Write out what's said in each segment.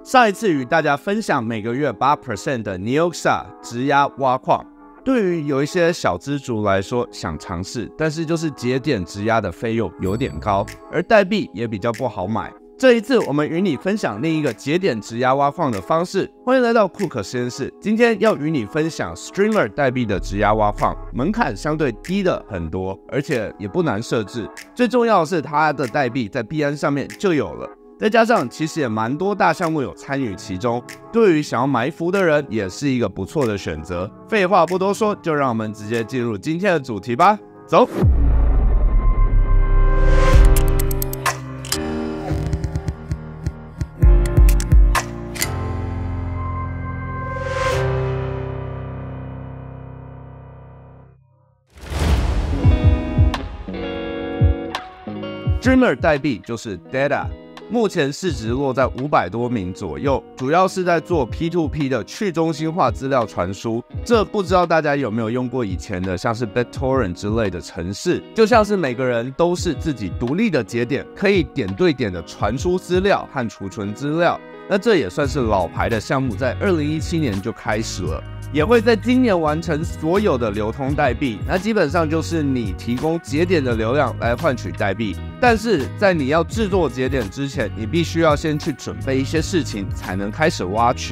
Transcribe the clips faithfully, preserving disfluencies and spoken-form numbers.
上一次与大家分享每个月 百分之八 的 N E O X A 质押挖矿，对于有一些小资族来说想尝试，但是就是节点质押的费用有点高，而代币也比较不好买。这一次我们与你分享另一个节点质押挖矿的方式。欢迎来到库克实验室，今天要与你分享 Streamer 代币的质押挖矿，门槛相对低的很多，而且也不难设置。最重要的是它的代币在币安上面就有了。再加上其实也蛮多大项目有参与其中，对于想要埋伏的人也是一个不错的选择。废话不多说，就让我们直接进入今天的主题吧，走。Streamer 代币就是 D A T A。目前市值落在五百多名左右，主要是在做 P to P 的去中心化资料传输。这不知道大家有没有用过以前的像是 BitTorrent 之类的程式，就像是每个人都是自己独立的节点，可以点对点的传输资料和储存资料。那这也算是老牌的项目，在二零一七年就开始了。也会在今年完成所有的流通代币，那基本上就是你提供节点的流量来换取代币，但是在你要制作节点之前，你必须要先去准备一些事情，才能开始挖取。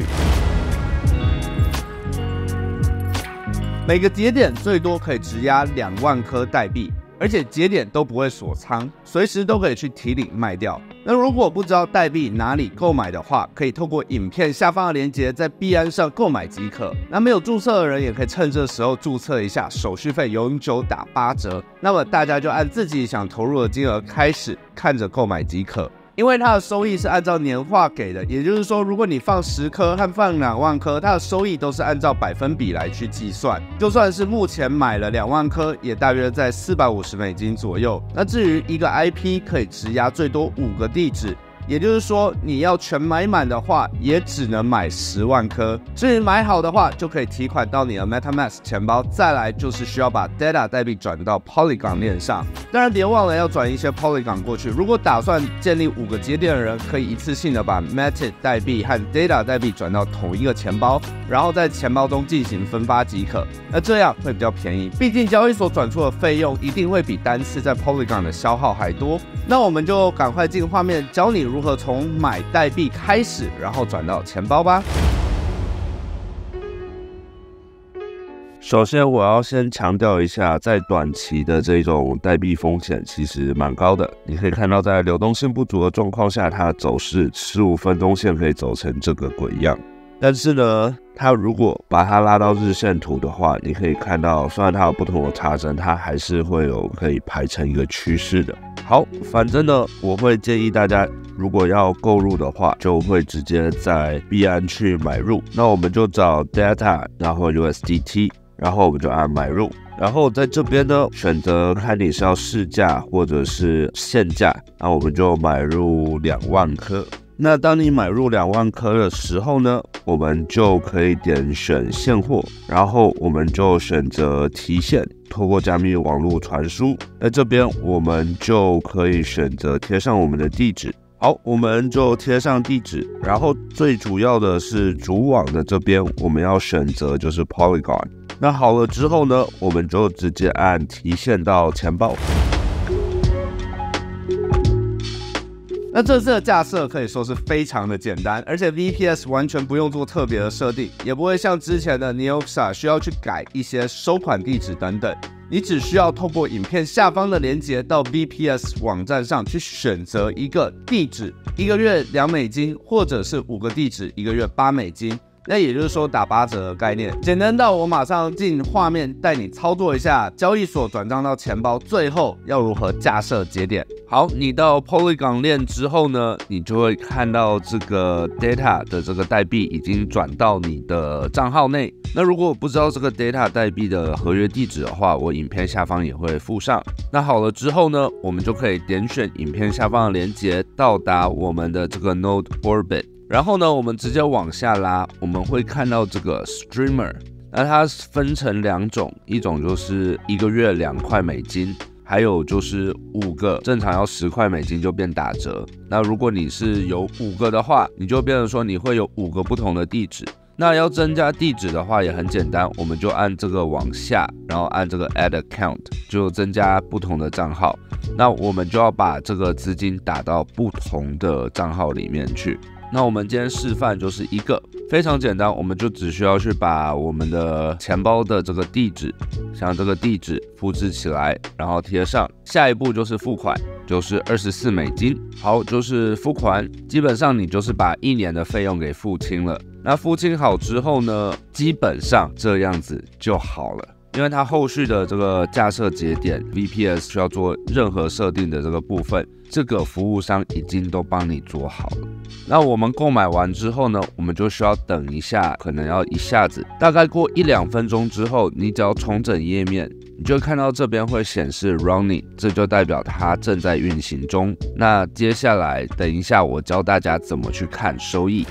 每个节点最多可以质押两万颗代币，而且节点都不会锁仓，随时都可以去提领卖掉。那如果不知道代币哪里购买的话，可以透过影片下方的链接在币安上购买即可。那没有注册的人也可以趁这时候注册一下，手续费永久打八折。那么大家就按自己想投入的金额开始，看着购买即可。因为它的收益是按照年化给的，也就是说，如果你放十颗和放两万颗，它的收益都是按照百分比来去计算。就算是目前买了两万颗，也大约在四百五十美金左右。那至于一个 I P 可以质押最多五个地址，也就是说，你要全买满的话，也只能买十万颗。至于买好的话，就可以提款到你的 MetaMask 钱包。再来就是需要把 D A T A 代币转到 Polygon 链上，当然别忘了要转一些 Polygon 过去。如果打算建立五个节点的人，可以一次性的把 Matic 代币和 D A T A 代币转到同一个钱包，然后在钱包中进行分发即可。那这样会比较便宜，毕竟交易所转出的费用一定会比单次在 Polygon 的消耗还多。那我们就赶快进画面，教你如何从买代币开始，然后转到钱包吧。 首先，我要先强调一下，在短期的这种代币风险其实蛮高的。你可以看到，在流动性不足的状况下，它的走势十五分钟线可以走成这个鬼样。但是呢，它如果把它拉到日线图的话，你可以看到，虽然它有不同的插针，它还是会有可以排成一个趋势的。好，反正呢，我会建议大家，如果要购入的话，就会直接在币安去买入。那我们就找 D A T A， 然后 U S D T， 然后我们就按买入。然后在这边呢，选择看你是要市价或者是现价，那我们就买入两万颗。那当你买入两万颗的时候呢，我们就可以点选现货，然后我们就选择提现，透过加密网络传输。在这边我们就可以选择贴上我们的地址。好，我们就贴上地址，然后最主要的是主网的这边我们要选择就是 Polygon。那好了之后呢，我们就直接按提现到钱包。 那这次的架设可以说是非常的简单，而且 V P S 完全不用做特别的设定，也不会像之前的 N E O X A 需要去改一些收款地址等等。你只需要透过影片下方的连结到 V P S 网站上去选择一个地址，一个月两美金，或者是五个地址，一个月八美金。那也就是说打八折的概念，简单到我马上进画面带你操作一下交易所转账到钱包，最后要如何架设节点。好，你到 Polygon 链之后呢，你就会看到这个 D A T A 的这个代币已经转到你的账号内。那如果我不知道这个 D A T A 代币的合约地址的话，我影片下方也会附上。那好了之后呢，我们就可以点选影片下方的连结，到达我们的这个 Node Orbit。然后呢，我们直接往下拉，我们会看到这个 Streamer， 那它分成两种，一种就是一个月两块美金， 还有就是五个，正常要十块美金就变打折。那如果你是有五个的话，你就变成说你会有五个不同的地址。那要增加地址的话也很简单，我们就按这个往下，然后按这个 add account， 就增加不同的账号。那我们就要把这个资金打到不同的账号里面去。那我们今天示范就是一个非常简单，我们就只需要去把我们的钱包的这个地址，像这个地址复制起来，然后贴上。下一步就是付款，就是二十四美金。好，就是付款，基本上你就是把一年的费用给付清了。那付清好之后呢，基本上这样子就好了。因为它后续的这个架设节点 V P S 需要做任何设定的这个部分，这个服务商已经都帮你做好了。那我们购买完之后呢，我们就需要等一下，可能要一下子，大概过一两分钟之后，你只要重整页面，你就看到这边会显示 running， 这就代表它正在运行中。那接下来等一下我教大家怎么去看收益。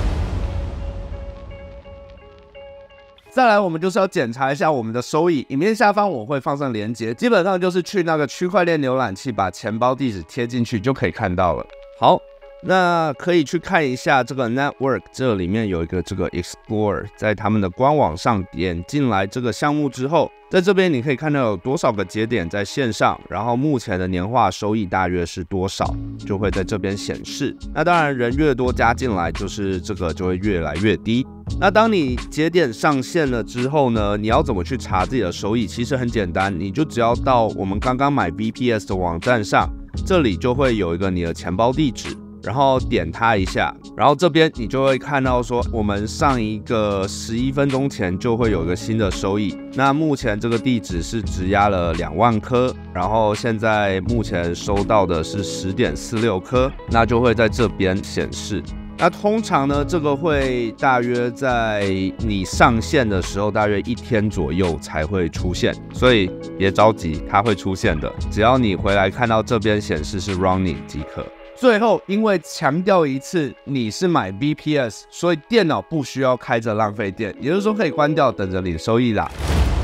再来，我们就是要检查一下我们的收益。影片下方我会放上连结，基本上就是去那个区块链浏览器，把钱包地址贴进去就可以看到了。好，那可以去看一下这个 network， 这里面有一个这个 Explorer， 在他们的官网上点进来这个项目之后，在这边你可以看到有多少个节点在线上，然后目前的年化收益大约是多少，就会在这边显示。那当然人越多加进来，就是这个就会越来越低。那当你节点上线了之后呢，你要怎么去查自己的收益？其实很简单，你就只要到我们刚刚买 V P S 的网站上，这里就会有一个你的钱包地址，然后点它一下，然后这边你就会看到说，我们上一个十一分钟前就会有一个新的收益。那目前这个地址是质押了两万颗，然后现在目前收到的是 十点四六颗，那就会在这边显示。那通常呢，这个会大约在你上线的时候，大约一天左右才会出现，所以别着急，它会出现的。只要你回来看到这边显示是 running 即可。最后，因为强调一次你是买 V P S， 所以电脑不需要开着浪费电，也就是说可以关掉，等着领收益啦。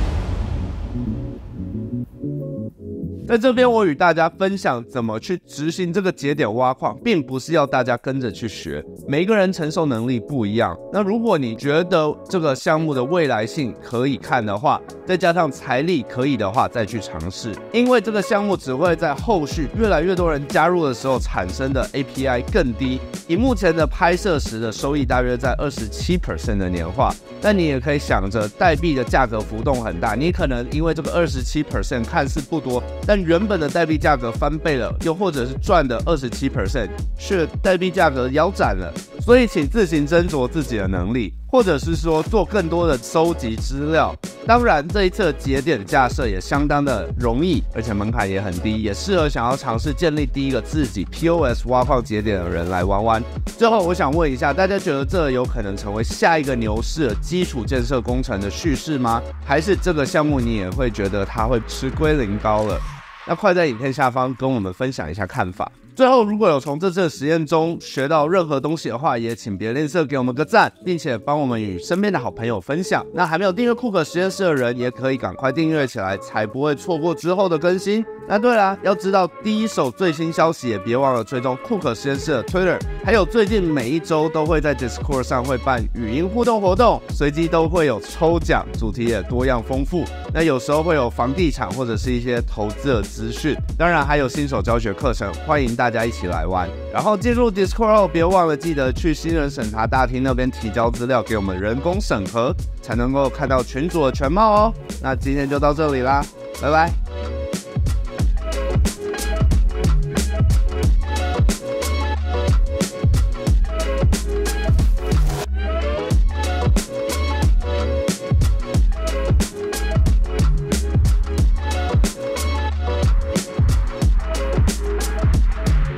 在这边，我与大家分享怎么去执行这个节点挖矿，并不是要大家跟着去学，每一个人承受能力不一样。那如果你觉得这个项目的未来性可以看的话，再加上财力可以的话，再去尝试。因为这个项目只会在后续越来越多人加入的时候产生的 A P I 更低。以目前的拍摄时的收益大约在 百分之二十七 的年化，但你也可以想着代币的价格浮动很大，你可能因为这个 百分之二十七 看似不多，但原本的代币价格翻倍了，又或者是赚的 百分之二十七， 却代币价格腰斩了。所以请自行斟酌自己的能力，或者是说做更多的收集资料。当然，这一次的节点架设也相当的容易，而且门槛也很低，也适合想要尝试建立第一个自己 P O S 挖矿节点的人来玩玩。最后，我想问一下，大家觉得这有可能成为下一个牛市的基础建设工程的叙事吗？还是这个项目你也会觉得它会吃归零高了？那快在影片下方跟我们分享一下看法。最后，如果有从这次的实验中学到任何东西的话，也请别吝啬给我们个赞，并且帮我们与身边的好朋友分享。那还没有订阅库克实验室的人，也可以赶快订阅起来，才不会错过之后的更新。那对啦，要知道第一手最新消息，也别忘了追踪库克实验室的 Twitter， 还有最近每一周都会在 Discord 上会办语音互动活动，随机都会有抽奖，主题也多样丰富。那有时候会有房地产或者是一些投资的资讯，当然还有新手教学课程，欢迎大家一起来玩。然后进入 Discord 后，别忘了记得去新人审查大厅那边提交资料给我们人工审核，才能够看到群组的全貌哦。那今天就到这里啦，拜拜。